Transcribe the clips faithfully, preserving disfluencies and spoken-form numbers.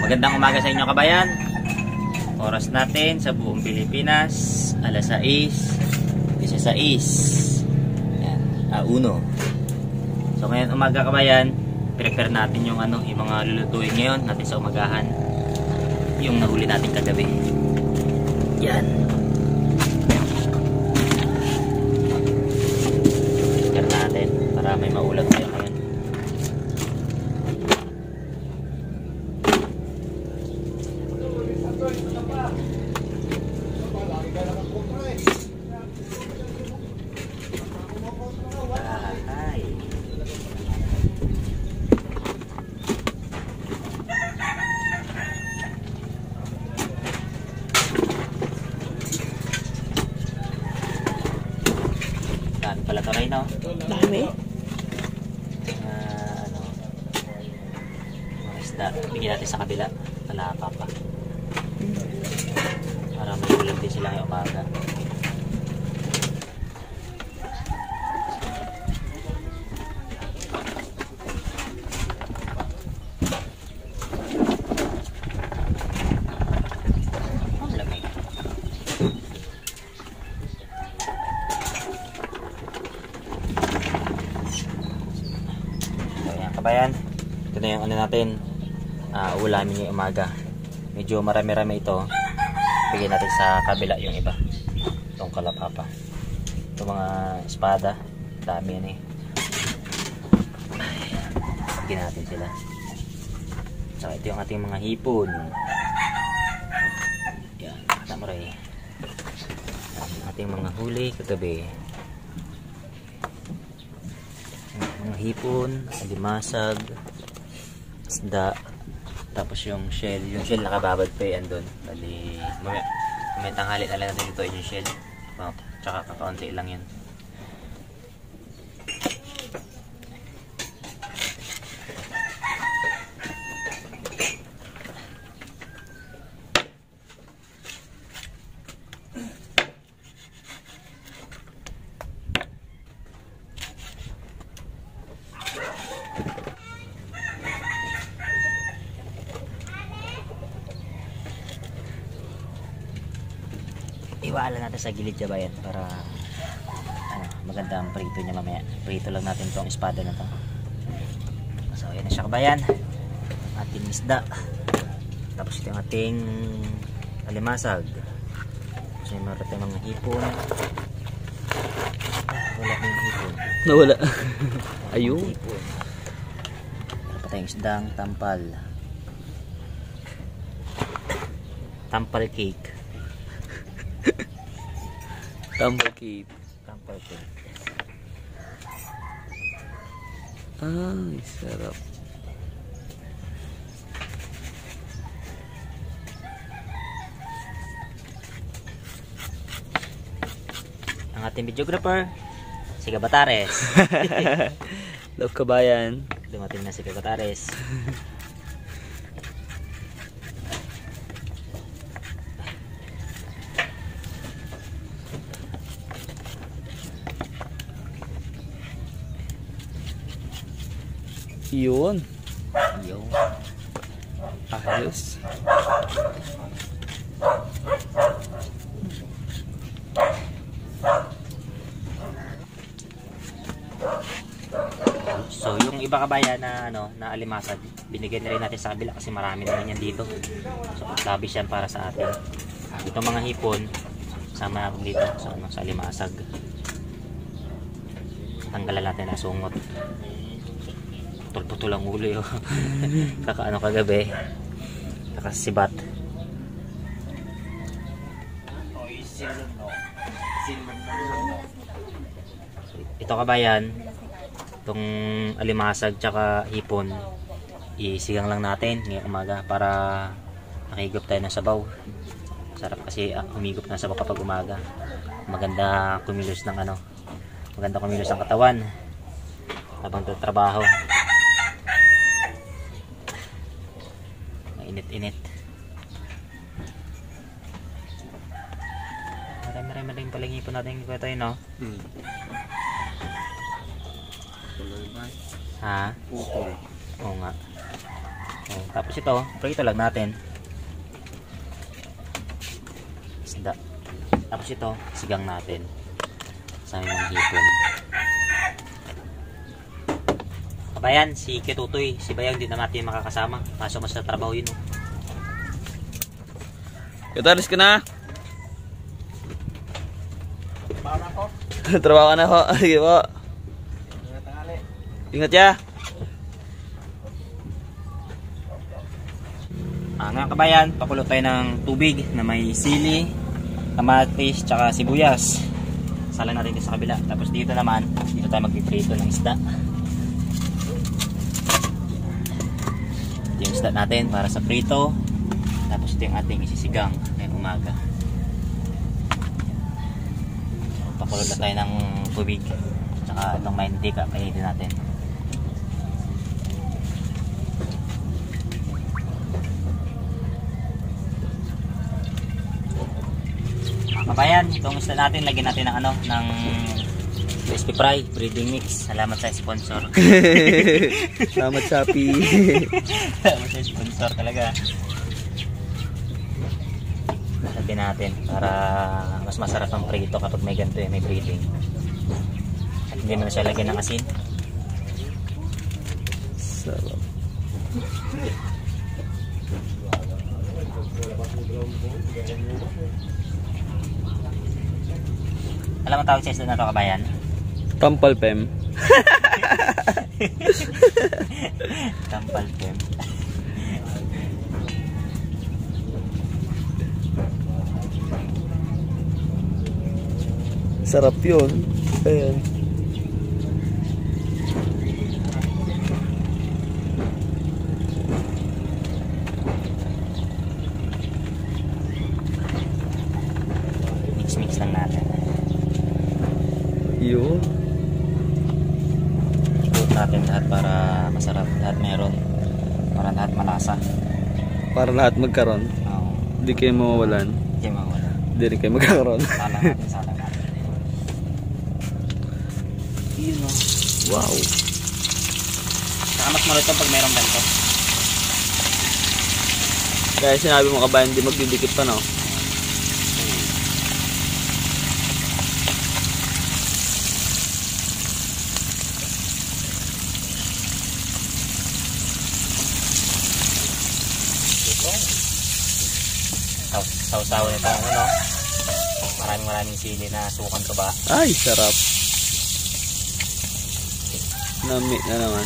Magandang umaga sa inyo kabayan. Oras natin sa buong Pilipinas alas sais, sais. Yan, a uno. So ngayon umaga kabayan, prepare natin yung ano, yung mga lulutuin ngayon natin sa umagahan. Yung nahuli natin kagabi. Yan. Prepare natin para may maulam tayo ngayon. Dami pala ito rin, no? Dami? Uh, ano, mga isda. Bigyan natin sa kabila. Talapa pa. Para may ulam din sila ngayong umaga. Ang lamig. So yan kabayan, ito na yung ano natin, uh, ulamin ngayong umaga. Medyo marami-rami ito. Bigyan natin sa kabila yung iba. Itong kalapapa. Itong mga espada. Dami yan eh. Bigyan natin sila. So ito yung ating mga hipon. Yan. Kata mo rin. Yung ating mga huli kagabi. Mga hipon, alimasag, isda. Tapos yung shell, yung shell nakababad pa yan doon. Bali, may, may tanghali na lang natin ito yung shell. Oh, tsaka kakaunti lang yan. Iwaala natin sa gilid kabayan para ano, maganda ang prito niya mamaya. Prito lang natin itong espada na to. So ayan na siya kabayan, ating isda. Tapos ito yung ating alimasag. Tapos may meron tayong mga hipon. Ah, wala na yung hipon. Nawala. Ayun. Hipon. Meron pa tayong isdang tampal. Tampal cake. Tampal cake. Tampal cake. Ay, sarap. Ang ating videographer, si Kabatares. Love kabayan. Dumating na si Kabatares. Yun. Yung Ayos. So yung iba kabayan na ano na alimasag, binigyan na rin natin sa kabila kasi marami naman yan dito. So labis yan para sa atin. Itong mga hipon sama natin dito sa ano sa alimasag. Tanggalan natin ang sungot. Putol-putol ang ulo yun. Kakaano kagabi. Kakasibat. Ito kabayan, itong alimasag tsaka hipon, isigang lang natin ngayong umaga para makigop tayo ng sabaw. Sarap kasi uh, humigop ng sabaw kapag umaga. Maganda kumilos ng ano, maganda kumilos ng katawan habang trabaho. Init-init. Marami-rami rin palang hipon natin yung kweta yun, no? Hmm. Ha? Oo nga. Oh, tapos ito, prito lang natin. Isda. Tapos ito, sigang natin. Sa aming hipon. Kabayan, si Kitutoy, si Bayang, hindi na natin makakasama. Kaso mas sa trabaho yun. Oh. Katalis ka na. Trabaho na ako. Trabaho ka na ho. Sige po. Ingat tangali. Ingat ya. Ah, nga kabayan, pakulo tayo ng tubig na may sili, kamatis, tsaka sibuyas. Salang natin dito sa kabila. Tapos dito naman, dito tayo magpiprito ng isda. Ito yung isda natin para sa prito. Tapos ito yung ating isisigang ngayong umaga. Pakulo na tayo ng tubig. Tsaka itong mantika, painitin natin. Kabayan, itong isda natin, lagyan natin ng ano, ng crispy fry, breeding mix. Salamat sa sponsor. Salamat Shopee. Salamat sa sponsor talaga. Lagyan natin para mas masarap ang prito kapag may ganito eh, may breeding. At hindi mo na siya lagyan ng asin. Sarap. Alam mo tawag sa isda na to kabayan? Tampalpem. Tampalpem. Sarap yun. Ayan. Mix-mix lang natin. Yun. Ibuot natin lahat para masarap. Lahat meron. Para lahat malasa. Para lahat magkaroon. Oo. Hindi kayo mawawalan. Hindi mawala. Hindi rin kayo magkakaroon. Salang natin, salang natin. Yun o. Wow. Saka mas marito pag mayroong ganito. Kaya sinabi mo kabayan, hindi magdidikit pa no? Saw-saw nito ang ano. Maraming maraming sili na sukan to ba? Ay, sarap. Nami na naman.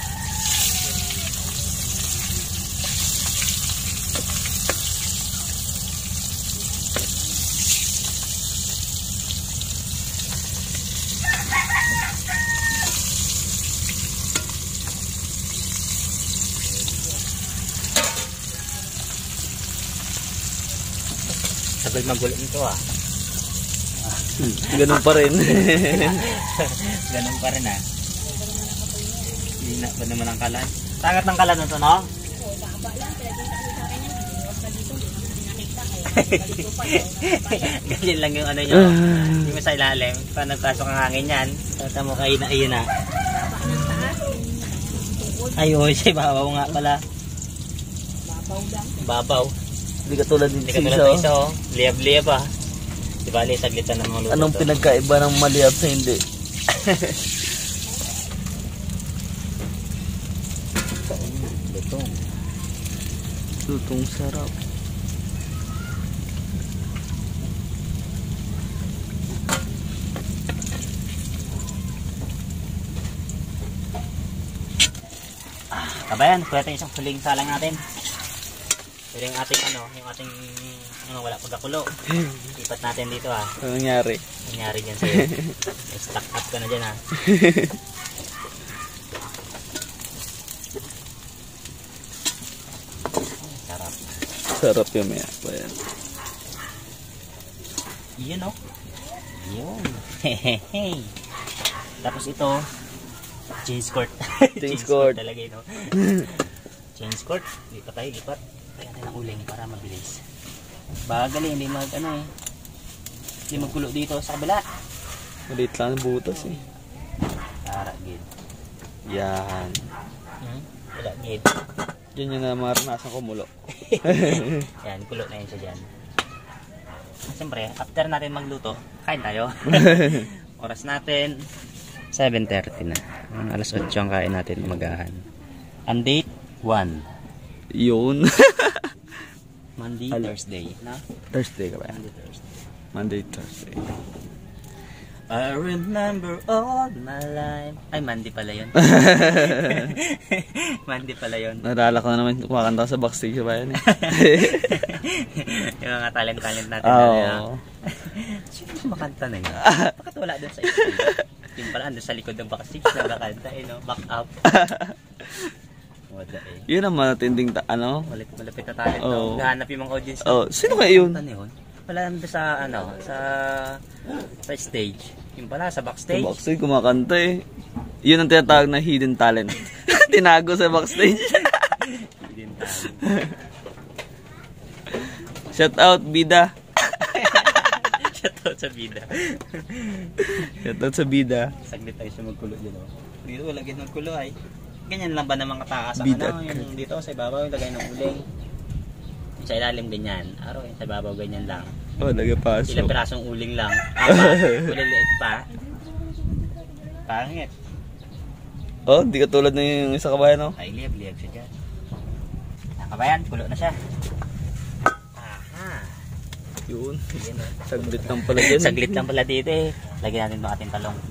Sagal magulo nito ah. Hmm, ganun pa rin. Ganun pa rin ah. Hindi na ba naman ang kalan? Tangat ng kalan nito no? Oo, baba lang. Pinagkita ko sa akin yan. Huwag na dito. Hindi ko nakita ko. Ganyan lang yung ano nyo. Yung sa ilalim. Paano nagpasok ang hangin yan? Tata mo kayo na iyon ah. Baba ng taas. Tungkol. Ay, oh, siya babaw nga pala. Babaw lang. Babaw. Hindi katulad din Hindi sa ka tulad isa. ng isa oh. Liyab-liyab ah. Di ba, saglitan ng mga luto Anong to. pinagkaiba ng maliab sa hindi? Lutong. Lutong sarap. Kabayan, kuya tayo isang huling salang natin. Pero yung ating ano, yung ating ano, wala pagkakulo. Ipat natin dito ah. Ano nangyari? Nangyari dyan sa'yo. Stuck up ka na dyan ah. Sarap. Sarap yung maya. Bayan. Yun oh. Yun. Hehehe. Tapos ito, chain skirt. Chain skirt. talaga yun oh. Chain skirt. Lipat tayo, lipat. Kaya natin ang uling para mabilis. Bagal eh, hindi mag ano eh. Hindi magkulo dito sa kabila. Maliit lang ang butas eh. Tara, gid. Yan. Hmm? Wala, gid. Diyan yun na maranasan ko mulo. Yan, kulo na yun siya dyan. Siyempre, after natin magluto, kain tayo. Oras natin, seven thirty na. Uh, alas eight ang kain natin umagahan. Ang date, one. Yun. Monday, Hello. Thursday. Na? Thursday ka ba? Monday, Thursday. Monday, Thursday. I remember all my life. Ay, Monday pala yun. Monday pala yun. Naalala ko na naman kumakanta ko sa backstage ba yan eh. Yung mga talent-talent natin. Oo. Na, sino kumakanta na yun? Bakit wala doon sa stage? Yung pala, andun sa likod ng backstage, nagkakanta eh, no? Back up. Wala eh. Yun ang matinding ta ano. Malapit, malapit na talent. Oo. No? Gahanap yung mga audience. Oh, sino kaya yun? Kumakanta na yun? Wala nandun sa, ano, sa, sa stage. Yung pala, sa Sa backstage. backstage kumakanta eh. Yun ang tinatawag na hidden talent. Tinago sa backstage. Hindi din tayo. Shout out, Bida. Shoutout sa bida. Shout out sa Bida. Saglit tayo siya magkulo dyan. Oh. Dito wala ganyan magkulo ay. Ganyan lang ba ng mga taas ang Bida. ano? Yung dito sa ibabaw yung lagay ng uling. Yung sa ilalim ganyan. Araw yung sa ibabaw ganyan lang. Oh, nagapasok. Ilang pirasong uling lang. Aba, uliliit pa. Pangit. Oh, di katulad na yung isa kabayan, no? Ay, liab-liab siya dyan. Nakabayan, kulo na siya. Aha. Yun. Yun, oh. Saglit lang pala dyan. Saglit lang pala dito eh. Lagyan natin itong ating talong.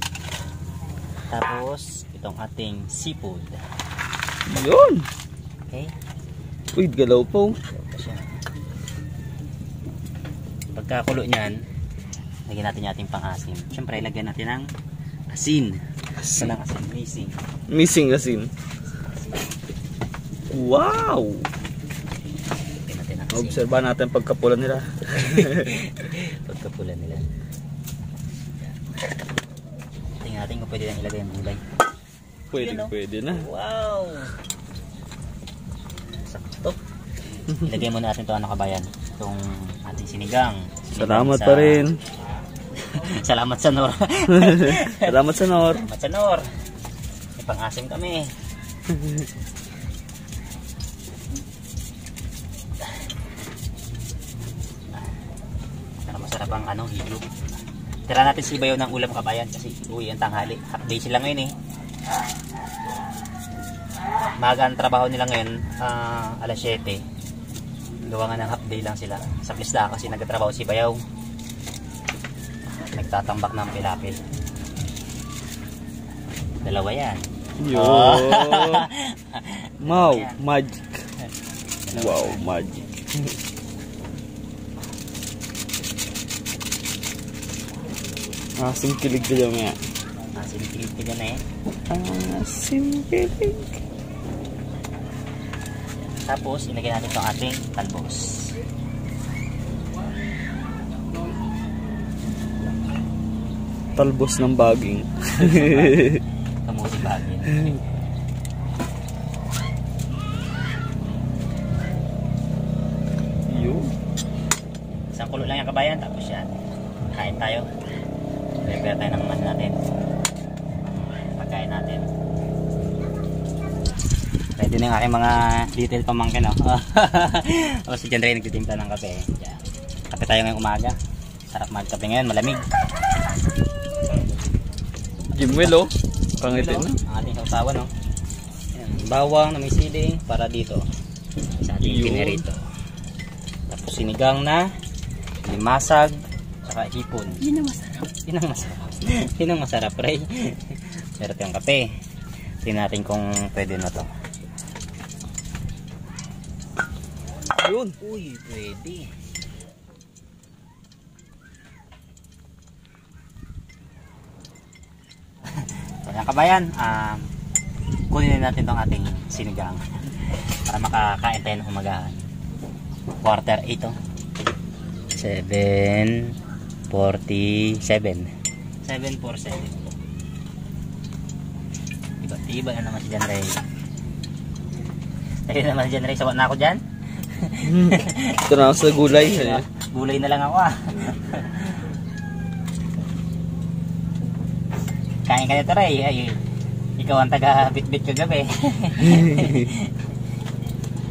Tapos, itong ating seafood. Yun. Okay? Uy, galaw po. Ito siya. Pagkakulo niyan, lagyan natin yung ating pang-asim. Siyempre, lagyan natin ng asin. Asin. Walang asin, missing. Missing asin. Wow! Lagyan natin ng asin. Obserbahan natin pagkapulan nila. Pagkapulan nila. Tingnan natin kung pwede lang ilagay yung gulay. Pwede, Yun, no? pwede na. Wow! Sakto. Ilagay muna natin ito ano kabayan. Itong ating sinigang. Sinigang Salamat sa... pa rin. Salamat sa Nor. Salamat sa Nor. Salamat sa Nor. May pang-asim kami. Sana masarap ang ano, hilo. Tira natin si Bayaw ng ulam kabayan kasi uwi ang tanghali. Half day sila ngayon eh. Maga ang trabaho nila ngayon, uh, alas siyete. Gawa nga ng half day lang sila. Sa plisda kasi nagtatrabaho si Bayaw. Nagtatambak ng pilapil. Dalawa yan. Yo. Oh. Wow, Ayan. magic. Wow, magic. Asim kilig ka dyan, maya. Nasinig ka dyan eh. Asim kilig. Tapos, ilagay natin itong ating talbos. Talbos ng baging. Kamuti bagay. Yun. Isang kulo lang yung kabayan. Tapos yan. Kain tayo. Prepare tayo ng ano natin. Pagkain natin. Ready na yung aking mga detail pamangkin. Oh. O si John Ray nagtitimpla ng kape. Yan. Kape tayo ngayong umaga. Sarap magkape ngayon. Malamig. Jimwell, oh. Pangitin na. Ang ating sausawan, no? Ayan, bawang na may siling para dito sa ating Yun. pinirito. Tapos sinigang na limasag saka hipon. Yun ang masarap. Yun ang masarap. Yun ang masarap, Ray. Sarap yung kape. Tingnan natin kung pwede na to. Yun. Uy, pwede. Ayan kabayan, um, kunin natin tong ating sinigang para makakain tayo ng umagahan. Quarter eight oh. seven forty-seven. seven forty-seven. Tiba, tiba na naman si John Ray. Ayun naman si John Ray. Sawa na ako dyan. Ito na ako sa gulay. Gulay na lang ako ah. Kain ka nito Ray. Ay, ikaw ang taga bit-bit kagabi.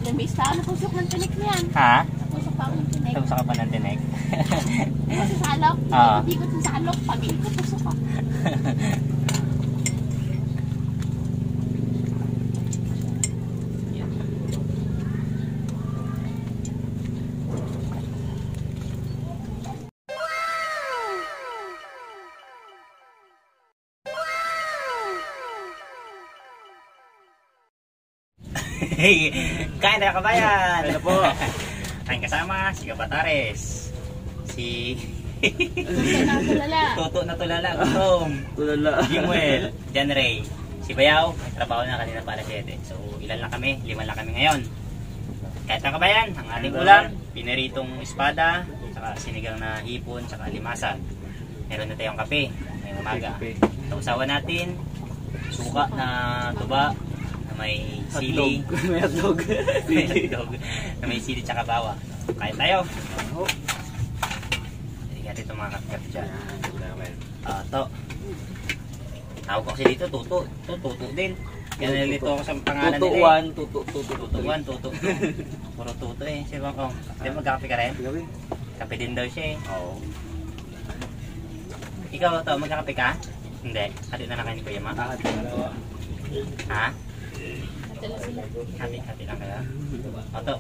Lamis na, napusok ng tinik niyan. Ha? Napusok pa ako ng tinik. Tapos ka pa ng tinik. Kasi sa alok, Ah. ikot ko sa alok, pag-ikot ko, pusok ko. Kain na kabayan! Kain na po. Kain kasama si Kabatares. Si... Tulala na tulala. Toto na tulala. Gutom. Tulala. Jimuel. Jan Ray. Si Bayaw. May trabaho na kanina para siyete. So ilan lang kami? Lima lang kami ngayon. Kahit na kabayan, ang ating ulam, pinaritong espada, saka sinigang na hipon, saka limasag. Meron na tayong kape ngayong umaga. Tausawan natin, suka na tuba, na may sili. May hotdog. May hotdog. Na may sili tsaka bawa. Kain tayo. Hindi natin itong mga kakap dyan. Ah, to. Tawag ko kasi dito, tuto. Ito, tuto din. Kaya nalilito ako sa pangalan nila. Tutuan, tutu, tutu, Tutuan, tuto. Puro tuto eh. Si Bang Kong. Di ba magkakape ka rin? Gabi. Kape din daw siya eh. Oo. Ikaw to, magkakape ka? Hindi. Hati na lang kayo ni Kuya Ma. Lahat ng dalawa. Ha? Tala sila. Hati, hati lang kayo. O to.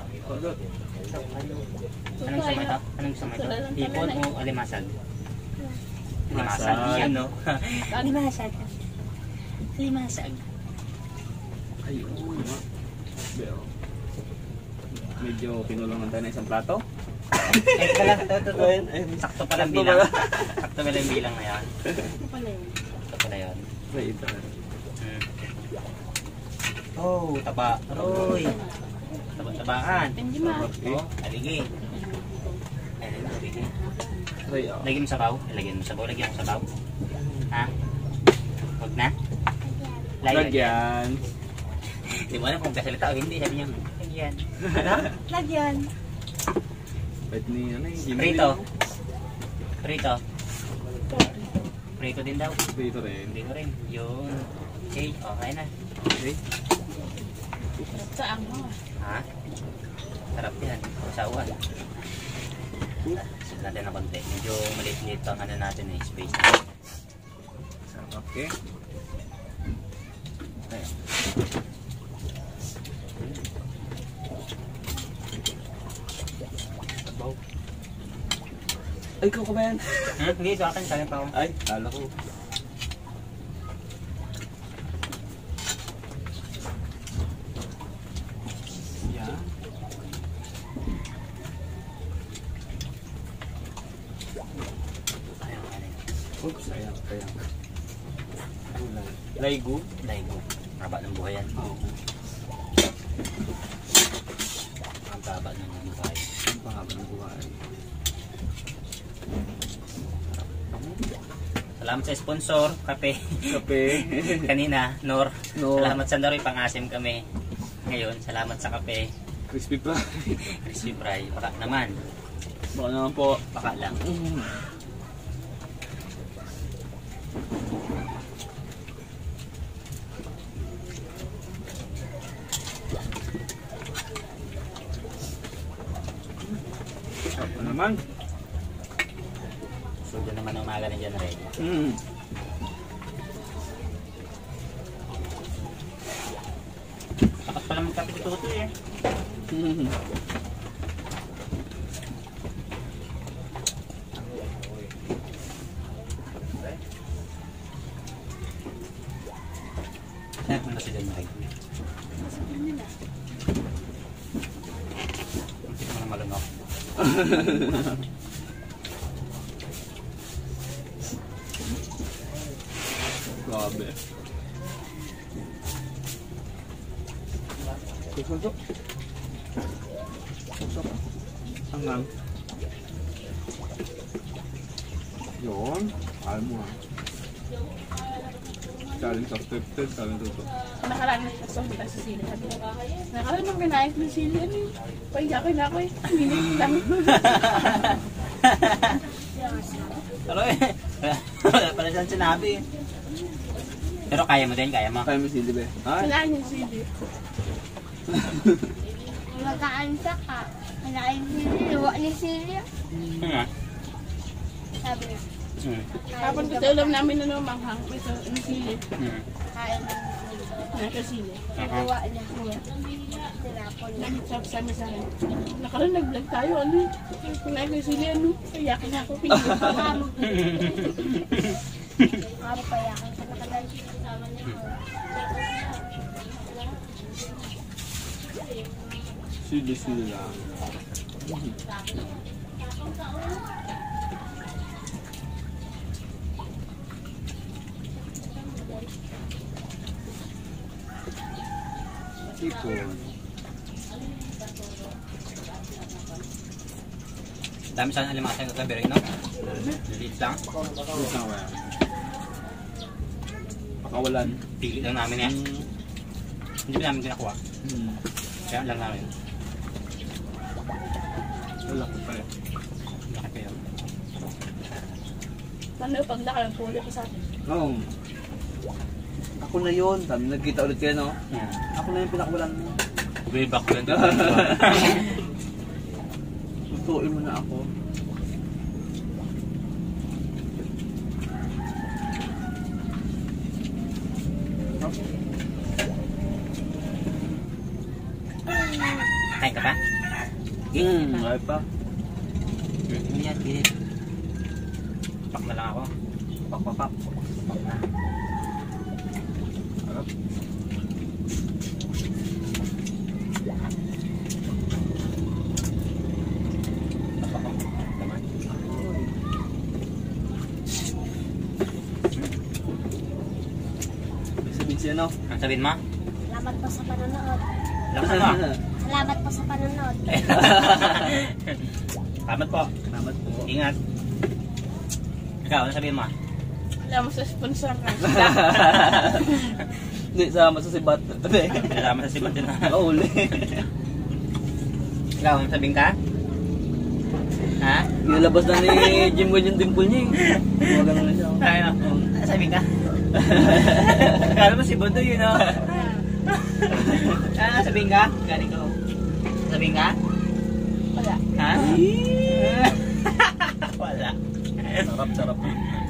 Anong gusto mo ito? Anong gusto mo ito? Hipon o alimasag? Alimasag. Masag. Yan no? Alimasag. Alimasag. Ay, oo nga. Pero, medyo kinulungan tayo ng isang plato. Eh, ito lang. Ito, ito, ito. Ayun, ayun. Sakto palang Sakto bilang. pala. Sakto palang bilang na yan. Ano pala yun? Sakto pala yun. Wait, ah. Hmm. Oh, taba. Aroy. Taba-tabakan. Hindi ma. Oh, aligi. Ayun, aligi. Ay, ah. Lagyan mo sabaw. Lagyan mo sabaw. Lagyan mo sabaw. Ha? Huwag na? Lagyan. Hindi mo alam kung kasalita o hindi. Sabi niya, lagyan. Ano? Lagyan. Wait ni, ano yung Prito. Prito. Prito din daw. Prito rin. Prito rin. Yun. Okay, okay na. Okay. Saan mo? Ha? Sarap yan. Usawan. Sila natin na konti. Medyo maliit-liit ang ano natin eh. Space na. Okay. Okay. Ay, ikaw ka ba yan? Hmm? Hindi, sa akin. Kaya pa ako. Ay, kala ko. Yan. Ayaw ka rin. Oops, sayang, sayang. Laigo? Daigo. Haba ng buhay yan. Oo. Ang haba ng buhay. Ang pahaba ng buhay. Salamat sa sponsor. Kape. Kape. Kanina, Nor. Nor. Salamat sa Nor. Pang-asim kami. Ngayon, salamat sa kape. Crispy fry. Crispy fry. Baka naman. Baka naman po. Baka lang. Mm. Sarap na naman. Sudo naman ang umaga ni John Ray. Mm. Takat pala magkape dito ito eh. Mm. Saan punta si John Ray? Hindi mo na malunok. Grabe. Kusok. Kusok. Angang. Yun. Alam mo ah. Challenge accepted. Challenge accepted. Nakaraan na siya sa kita sa sili. Sabi ko, nakaraan nang kinain ko ng sili. Ano yun? Pahiya na ako eh. Minute lang. Pero eh, wala pala siyang sinabi eh. Pero kaya mo din, kaya mo. Kaya mo sili be. Ay. Kinain yung sili. Magaan ka ka. Kanain sili. Luwa ni sili. Hmm. Sabi niya. Hmm. Kapag kasi ulam namin na manghang, ito, ang sili. Hmm. Kain ng sili. Nakasili. Luwa niya siya. Tinapon niya. Sabi sa akin. Nakaroon nag-vlog tayo, ano? Kunain ko yung sili, ano? Kayakin na ako. Pingin. Mama. Mama pa yakan ka nakalan. Sili-sili lang. Ipon. Dami sana alimasag kagabi rin, no? Lilit lang. Wait lang wala. Pakawalan. Pili lang namin yan. Hindi pa namin kinakuha. Hmm. Kaya lang namin. Wala ko pa eh. Laki kayo. Ano, pag laki ng pulo ko sa akin. Oo. Ako na yun. Sabi, nagkita ulit kayo, no? Hmm. Ako na yung pinakawalan mo. Way back yun. Tutuin mo na ako. Kain ka pa? Hmm, ay pa. Hmm, yan, gilid. Pak na lang ako. Pak, pak, pak. Pak na. Harap. Pak, pak. Laman. May sabihin siya, no? Ang sabihin mo? Salamat po sa panonood. Lakas mo. Salamat po sa panonood. Salamat po. Salamat po. Ingat. Ikaw, ano sabihin mo? Alam mo sa sponsor ka. Hindi, sama sa sibat. Salamat sa sibat din na. Mauli. Ikaw, ano sabihin ka? Ha? Ilalabas na ni Jim Gwen yung dimple niya eh. Mga ganun na siya. Ay, no. Ano sabihin ka? Kala mo si Bondo yun, no? Ah, sabihin ka? Galing ko. Sabihin ka? Wala. Ha? Wala. Sarap, sarap.